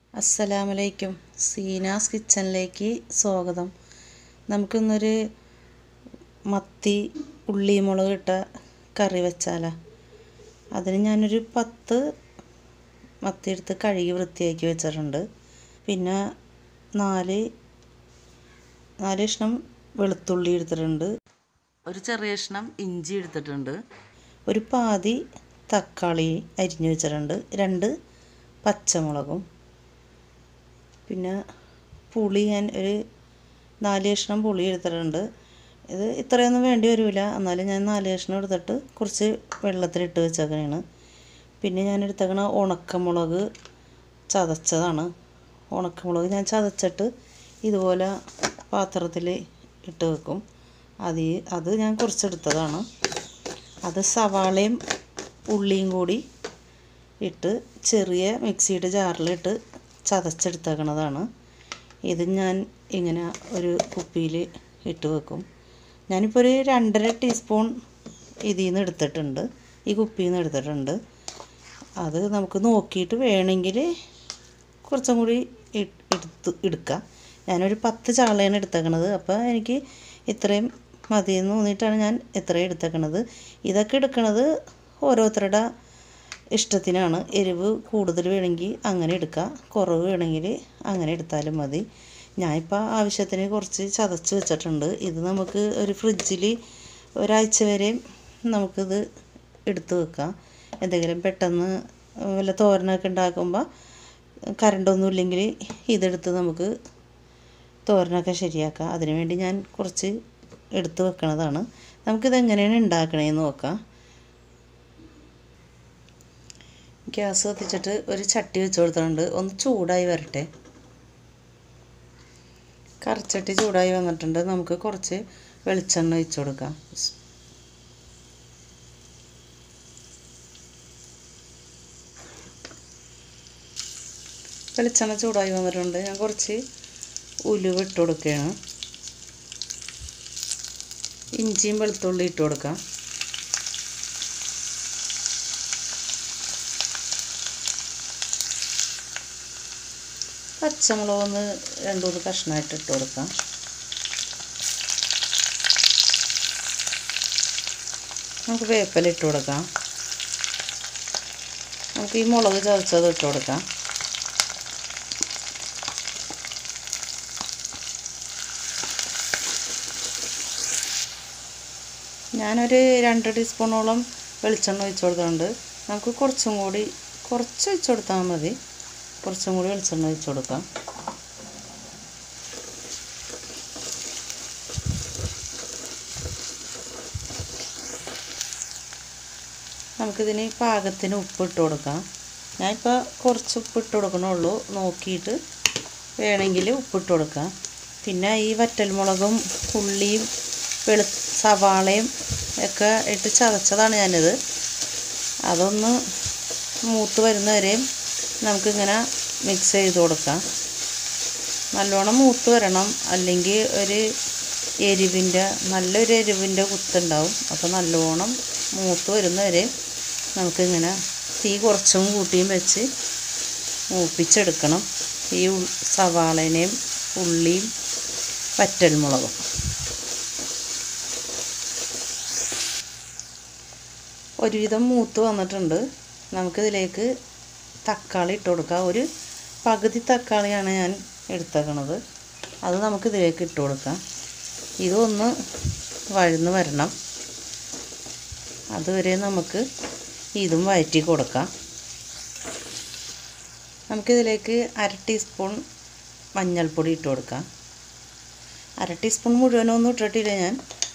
അസ്സലാമലൈക്കും. സീനാസ് കിച്ചണിലേക്ക് സ്വാഗതം. നമുക്കിന്നൊരു മത്തി ഉള്ളി മുളക് ഇട്ട കറി വെച്ചാലോ. അതിന് ഞാനൊരു 10 മത്തി എടുത്ത് കഴുകി വൃത്തിയാക്കി വെച്ചിട്ടുണ്ട്. പിന്നെ 4 കഷ്ണം വെളുത്തുള്ളി എടുത്തിട്ടുണ്ട്. ഒരു ചെറിയ കഷ്ണം ഇഞ്ചി എടുത്തിട്ടുണ്ട്. ഒരു പാതി തക്കാളി അരിഞ്ഞു വെച്ചിട്ടുണ്ട്. 2 പച്ചമുളകും. പിന്നെ പുളി ഞാൻ ഒരു 4 കഷ്ണം പുളി എടുത്തിട്ടുണ്ട്. ഇത് ഇത്രയൊന്നും വേണ്ടി വരില്ല, എന്നാലും ഞാൻ 4 കഷ്ണം എടുത്തിട്ട് കുറച്ച് വെള്ളത്തിലിട്ട് വെച്ചേക്കണതാണ്. പിന്നെ ഞാൻ എടുത്തേക്കണ ഉണക്കമുളക് ചതച്ചതാണ്. ഉണക്കമുളക് ഞാൻ ചതച്ചിട്ട് ഇതുപോലെ പാത്രത്തിൽ ഇട്ട് വെക്കും. അത് ഞാൻ കുറച്ചെടുത്തതാണ്. അത് സവാളയും ഉള്ളിയും കൂടി ഇട്ട് ചെറിയ മിക്സിയുടെ ജാറിലിട്ട് ചതച്ചെടുത്തേക്കണതാണ്. ഇത് ഞാൻ ഇങ്ങനെ ഒരു കുപ്പിയിൽ ഇട്ട് വെക്കും. ഞാനിപ്പോൾ ഒരു 2.5 ടീസ്പൂൺ ഇതിൽ നിന്ന് എടുത്തിട്ടുണ്ട്, ഈ കുപ്പിയിൽ നിന്ന് എടുത്തിട്ടുണ്ട്. അത് നമുക്ക് നോക്കിയിട്ട് വേണമെങ്കിൽ കുറച്ചും കൂടി എടുക്കാം. ഞാനൊരു 10 ചാളയാണ് എടുത്തേക്കണത്. അപ്പോൾ എനിക്ക് ഇത്രയും മതിയെന്ന് തോന്നിയിട്ടാണ് ഞാൻ ഇത്രയും എടുത്തേക്കണത്. ഇതൊക്കെ എടുക്കണത് ഓരോരുത്തരുടെ ഇഷ്ടത്തിനാണ്. എരിവ് കൂടുതൽ വേണമെങ്കിൽ അങ്ങനെ എടുക്കാം, കുറവ് വേണമെങ്കിൽ അങ്ങനെ എടുത്താലും മതി. ഞാനിപ്പോൾ ആവശ്യത്തിന് കുറച്ച് ചതച്ച് വെച്ചിട്ടുണ്ട്. ഇത് നമുക്ക് ഒരു ഫ്രിഡ്ജിൽ ഒരാഴ്ച വരെ നമുക്കിത് എടുത്ത് വെക്കാം. എന്തെങ്കിലും പെട്ടെന്ന് വല്ല തോരനൊക്കെ ഉണ്ടാക്കുമ്പോൾ കറണ്ടൊന്നും ഇല്ലെങ്കിൽ ഇതെടുത്ത് നമുക്ക് തോരനൊക്കെ ശരിയാക്കാം. അതിനുവേണ്ടി ഞാൻ കുറച്ച് എടുത്ത് വെക്കണതാണ്. നമുക്കിതെങ്ങനെയാണ് ഉണ്ടാക്കണതെന്ന് നോക്കാം. ഗ്യാസ് കത്തിച്ചിട്ട് ഒരു ചട്ടി വെച്ച് കൊടുത്തിട്ടുണ്ട്. ഒന്ന് ചൂടായി വരട്ടെ. കറിച്ചട്ടി ചൂടായി വന്നിട്ടുണ്ട്. നമുക്ക് കുറച്ച് വെളിച്ചെണ്ണ ഒഴിച്ച് കൊടുക്കാം. വെളിച്ചെണ്ണ ചൂടായി വന്നിട്ടുണ്ട്. ഞാൻ കുറച്ച് ഉലുവ ഇട്ട് കൊടുക്കുകയാണ്. ഇഞ്ചിയും വെളുത്തുള്ളി ഇട്ട് കൊടുക്കാം. പച്ചമുളക് ഒന്ന് 2-3 കഷ്ണമായിട്ട് ഇട്ട് കൊടുക്കാം. നമുക്ക് വേപ്പില ഇട്ട് കൊടുക്കാം. നമുക്ക് ഈ മുളക് ചതച്ചത് ഇട്ട് കൊടുക്കാം. ഞാനൊരു 2 ടീസ്പൂണോളം വെളിച്ചെണ്ണ ഒഴിച്ച് കൊടുക്കുന്നുണ്ട്. നമുക്ക് കുറച്ച് ഒഴിച്ച് കൊടുത്താൽ മതി. കുറച്ചും കൂടി വെളിച്ചെണ്ണ ഒഴിച്ച് കൊടുക്കാം. നമുക്കിതിന് പാകത്തിന് ഉപ്പ് ഇട്ട് കൊടുക്കാം. ഞാനിപ്പോൾ കുറച്ച് ഉപ്പ് ഇട്ട് കൊടുക്കണുള്ളൂ, നോക്കിയിട്ട് വേണമെങ്കിൽ ഉപ്പിട്ട് കൊടുക്കാം. പിന്നെ ഈ വറ്റൽമുളകും ഉള്ളിയും സവാളയും ഒക്കെ ഇട്ട് ചതച്ചതാണ് ഞാനിത്. അതൊന്ന് മൂത്ത് വരുന്നവരെയും നമുക്കിങ്ങനെ മിക്സ് ചെയ്ത് കൊടുക്കാം. നല്ലോണം മൂത്ത് വരണം, അല്ലെങ്കിൽ നല്ലൊരു എരിവിൻ്റെ കുത്തുണ്ടാവും. അപ്പോൾ നല്ലോണം മൂത്ത് വരുന്നവരെ നമുക്കിങ്ങനെ തീ കുറച്ചും കൂട്ടിയും വെച്ച് മൂപ്പിച്ചെടുക്കണം. ഈ സവാളേനെയും ഉള്ളിയും വറ്റൽമുളകും ഒരുവിധം മൂത്ത് വന്നിട്ടുണ്ട്. നമുക്കിതിലേക്ക് തക്കാളി ഇട്ട് കൊടുക്കാം. ഒരു പകുതി തക്കാളിയാണ് ഞാൻ എടുത്തേക്കണത്. അത് നമുക്കിതിലേക്ക് ഇട്ട് കൊടുക്കാം. ഇതൊന്ന് വഴന്ന് വരണം. അതുവരെ നമുക്ക് ഇതും വഴറ്റി കൊടുക്കാം. നമുക്കിതിലേക്ക് 1/2 ടീസ്പൂൺ മഞ്ഞൾപ്പൊടി ഇട്ട് കൊടുക്കാം. 1/2 ടീസ്പൂൺ മുഴുവനൊന്നും ഇട്ടിട്ടില്ല ഞാൻ.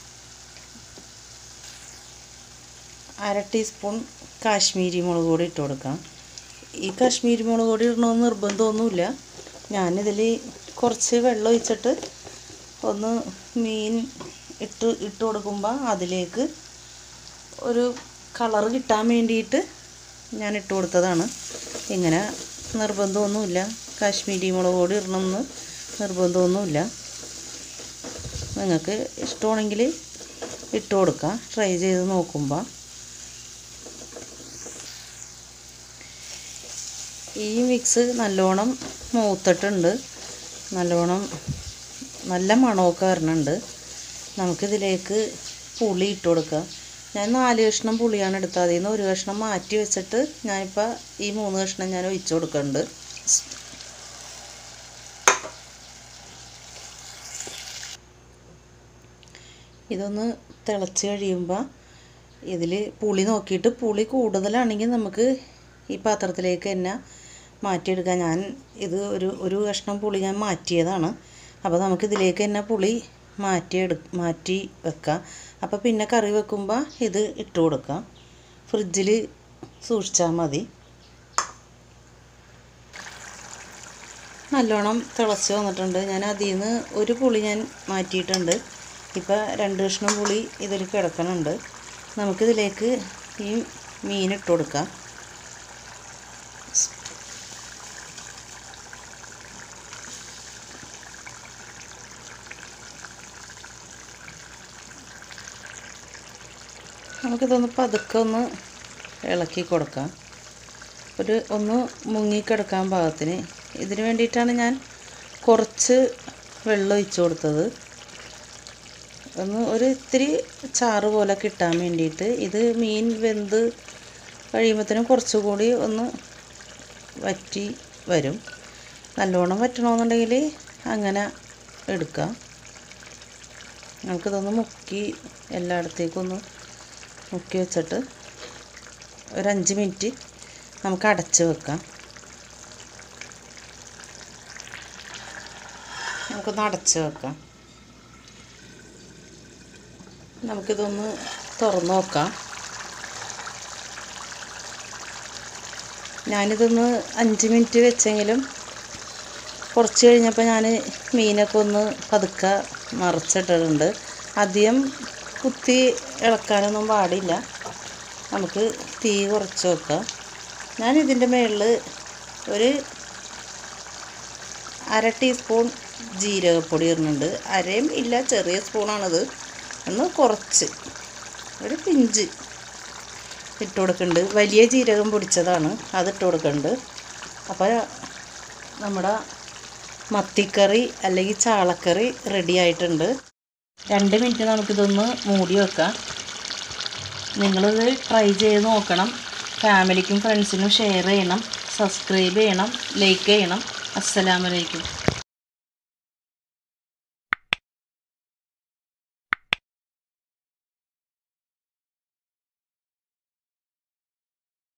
1/2 ടീസ്പൂൺ കാശ്മീരി മുളക് പൊടി ഇട്ട് കൊടുക്കാം. ഈ കാശ്മീരി മുളക് പൊടി ഇടണമെന്ന് നിർബന്ധമൊന്നുമില്ല. ഞാനിതിൽ കുറച്ച് വെള്ളം ഒഴിച്ചിട്ട് ഒന്ന് മീൻ ഇട്ട് കൊടുക്കുമ്പോൾ അതിലേക്ക് ഒരു കളറ് കിട്ടാൻ വേണ്ടിയിട്ട് ഞാൻ ഇട്ട് കൊടുത്തതാണ്. ഇങ്ങനെ നിർബന്ധമൊന്നുമില്ല, കാശ്മീരി മുളക് പൊടി ഇടണമെന്ന് നിർബന്ധമൊന്നുമില്ല. നിങ്ങൾക്ക് ഇഷ്ടമാണെങ്കിൽ ഇട്ട് കൊടുക്കാം, ട്രൈ ചെയ്ത് നോക്കുമ്പോൾ. ഈ മിക്സ് നല്ലോണം മൂത്തിട്ടുണ്ട്, നല്ലോണം നല്ല മണമൊക്കെ വരണുണ്ട്. നമുക്കിതിലേക്ക് പുളി ഇട്ട് കൊടുക്കാം. ഞാൻ 4 കഷ്ണം പുളിയാണ് എടുത്തത്. അതിൽ നിന്ന് 1 കഷ്ണം മാറ്റി വെച്ചിട്ട് ഞാനിപ്പോൾ ഈ 3 കഷ്ണം ഞാൻ ഒഴിച്ചു കൊടുക്കുന്നുണ്ട്. ഇതൊന്ന് തിളച്ച് കഴിയുമ്പോൾ ഇതിൽ പുളി നോക്കിയിട്ട് പുളി കൂടുതലാണെങ്കിൽ നമുക്ക് ഈ പാത്രത്തിലേക്ക് തന്നെ മാറ്റിയെടുക്കാം. ഞാൻ ഇത് ഒരു കഷ്ണം പുളി ഞാൻ മാറ്റിയതാണ്. അപ്പോൾ നമുക്കിതിലേക്ക് തന്നെ പുളി മാറ്റി വെക്കാം. അപ്പോൾ പിന്നെ കറി വെക്കുമ്പോൾ ഇത് ഇട്ട് കൊടുക്കാം. ഫ്രിഡ്ജിൽ സൂക്ഷിച്ചാൽ മതി. നല്ലോണം തിളച്ച് വന്നിട്ടുണ്ട്. ഞാൻ അതിൽ നിന്ന് ഒരു പുളി ഞാൻ മാറ്റിയിട്ടുണ്ട്. ഇപ്പോൾ 2 കഷ്ണം പുളി ഇതിൽ കിടക്കുന്നുണ്ട്. നമുക്കിതിലേക്ക് ഈ മീൻ ഇട്ട് കൊടുക്കാം. നമുക്കിതൊന്ന് പതുക്കെ ഒന്ന് ഇളക്കി കൊടുക്കാം. ഒന്ന് മുങ്ങിക്കിടക്കാൻ പാകത്തിന്. ഇതിന് വേണ്ടിയിട്ടാണ് ഞാൻ കുറച്ച് വെള്ളം ഒഴിച്ചു കൊടുത്തത്. ഒരു ഇത്തിരി ചാറ് പോലെ കിട്ടാൻ വേണ്ടിയിട്ട്. ഇത് മീൻ വെന്ത് കഴിയുമ്പോഴത്തേനും കുറച്ചുകൂടി ഒന്ന് വറ്റി വരും. നല്ലോണം വറ്റണമെന്നുണ്ടെങ്കിൽ അങ്ങനെ എടുക്കാം. നമുക്കിതൊന്ന് എല്ലായിടത്തേക്കൊന്ന് മുക്കി വെച്ചിട്ട് ഒരു 5 മിനിറ്റ് നമുക്ക് അടച്ച് വെക്കാം. നമുക്കൊന്ന് അടച്ച് വെക്കാം. നമുക്കിതൊന്ന് തുറന്ന് നോക്കാം. ഞാനിതൊന്ന് 5 മിനിറ്റ് വെച്ചെങ്കിലും കുറച്ച് കഴിഞ്ഞപ്പോൾ ഞാൻ മീനൊക്കെ ഒന്ന് പതുക്കെ മറിച്ചിട്ടിട്ടുണ്ട്. അധികം കുത്തി ഇളക്കാനൊന്നും പാടില്ല. നമുക്ക് തീ കുറച്ച് വെക്കാം. ഞാനിതിൻ്റെ മുകളിൽ ഒരു 1/2 ടീസ്പൂൺ ജീരകപ്പൊടി ഇടുന്നുണ്ട്. അരയും ഇല്ല, ചെറിയ സ്പൂണാണിത്. കുറച്ച് ഒരു പിഞ്ച് ഇട്ട് കൊടുക്കുന്നുണ്ട്. വലിയ ജീരകം പൊടിച്ചതാണ്, അതിട്ട് കൊടുക്കുന്നുണ്ട്. അപ്പോൾ നമ്മുടെ മത്തിക്കറി അല്ലെങ്കിൽ ചാളക്കറി റെഡി ആയിട്ടുണ്ട്. 2 മിനിറ്റ് നമുക്കിതൊന്ന് മൂടി വെക്കാം. നിങ്ങളിത് ട്രൈ ചെയ്ത് നോക്കണം. ഫാമിലിക്കും ഫ്രണ്ട്സിനും ഷെയർ ചെയ്യണം, സബ്സ്ക്രൈബ് ചെയ്യണം, ലൈക്ക് ചെയ്യണം. അസ്സലാമു അലൈക്കും.